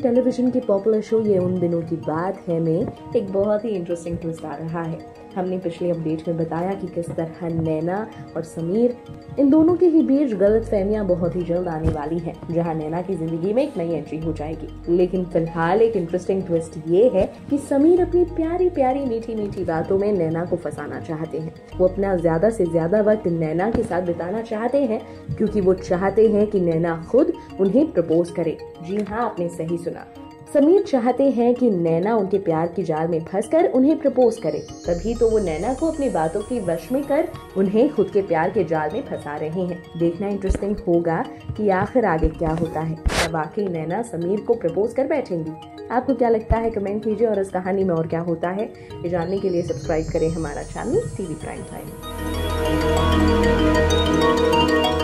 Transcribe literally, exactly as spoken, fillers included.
Television के popular show ये उन दिनों की बात है में एक बहुत ही इंटरेस्टिंग ट्विस्ट आ रहा है। हमने पिछले अपडेट में बताया कि किस तरह नैना और समीर, इन दोनों के ही बीच गलतफहमियां बहुत ही जल्द आने वाली हैं, जहां नैना की जिंदगी में एक नई एंट्री हो जाएगी। लेकिन फिलहाल एक इंटरेस्टिंग ट्विस्ट ये है कि समीर अपनी प्यारी प्यारी मीठी मीठी बातों में नैना को फंसाना चाहते हैं। वो अपना ज्यादा से ज्यादा वक्त नैना के साथ बिताना चाहते हैं, क्योंकि वो चाहते हैं कि नैना खुद उन्हें प्रपोज करे। जी हाँ, आपने सही सुना, समीर चाहते हैं कि नैना उनके प्यार की जाल में फंसकर उन्हें प्रपोज करे। तभी तो वो नैना को अपनी बातों की वश में कर उन्हें खुद के प्यार के जाल में फंसा रहे हैं। देखना इंटरेस्टिंग होगा कि आखिर आगे क्या होता है। क्या वाकई नैना समीर को प्रपोज कर बैठेंगी? आपको क्या लगता है? कमेंट कीजिए। और इस कहानी में और क्या होता है ये जानने के लिए सब्सक्राइब करें हमारा चैनल टीवी प्राइम टाइम।